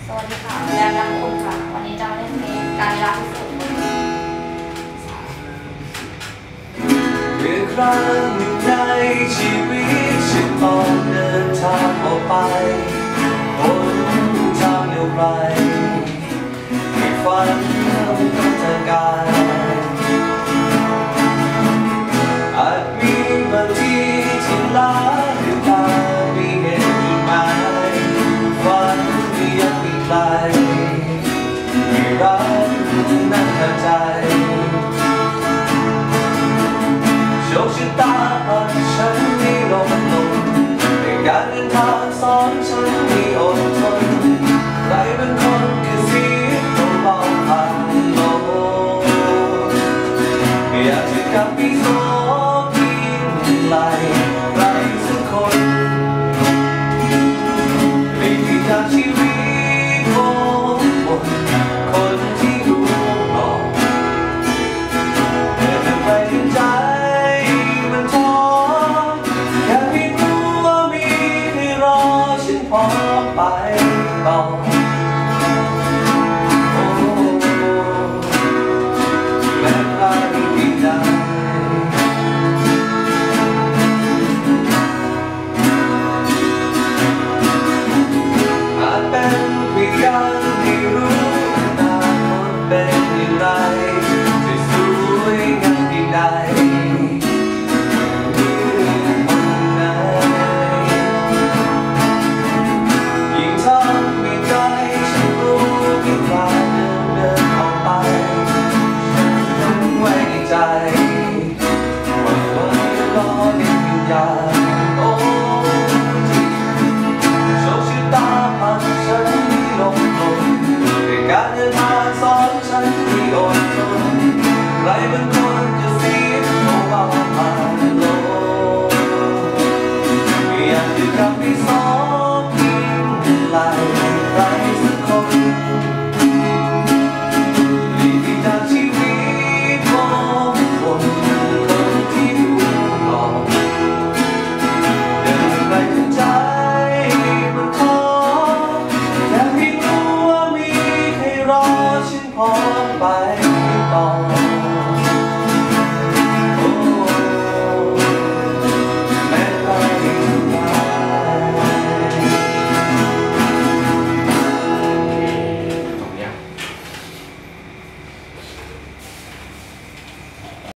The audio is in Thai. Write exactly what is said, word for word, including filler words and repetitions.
สวัสดีค่ะแรมรักคุณค่ะวันนี้จะมาเล่นเพลงการรักที่สุดเมื่อครั้งหนึ่งในชีวิตฉันต้องเดินทางออกไปบนทางเดียวไกลให้ฝันของเธอกายอาจมีบางทีที่ลาหรือตามีเหตุจุดหมายฝันที่ยังไม่ไกลที่รักนั้นทันใจโชคชะตาพัดฉันให้ลงลงในการเดินทางสอนฉันให้อดทนใครเป็นคนกระซิบเบาๆผ่านลมอยากจะกลับไปสบกินไหลใครสักคนไม่มีทางชีวิตของคนที่รู้หลอกแต่ทำไมถึงใจพอไปต่อโอ้แม้ใครที่ใดอาจเป็นเพียงที่รู้อนาคตเป็นอย่างไรจะสวยงามที่ใดการเดินทางสอนฉันที่อดทนใครเป็นคนจะเสียเบาๆผ่านลมอยากจะกลับไปสอน